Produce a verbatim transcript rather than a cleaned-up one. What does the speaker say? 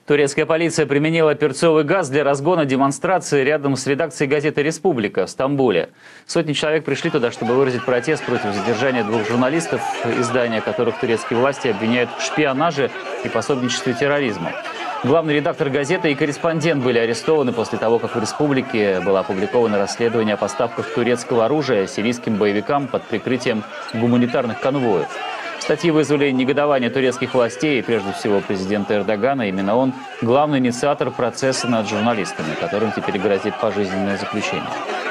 Турецкая полиция применила перцовый газ для разгона демонстрации рядом с редакцией газеты «Республика» в Стамбуле. Сотни человек пришли туда, чтобы выразить протест против задержания двух журналистов, издания которых турецкие власти обвиняют в шпионаже и пособничестве терроризму. Главный редактор газеты и корреспондент были арестованы после того, как в «Республике» было опубликовано расследование о поставках турецкого оружия сирийским боевикам под прикрытием гуманитарных конвоев. Статьи вызвали негодование турецких властей и, прежде всего, президента Эрдогана. Именно он главный инициатор процесса над журналистами, которым теперь грозит пожизненное заключение.